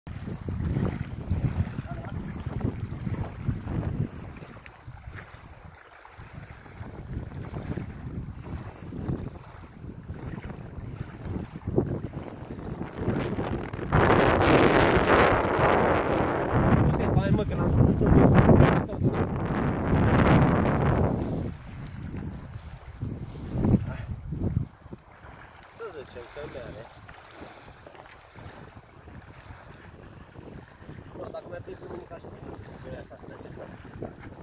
Mă, că l-am simțit tot viața. Să zicem că mere. Bă, dacă mi-ar fi cu mine ca și de ce, că e acasă de ce.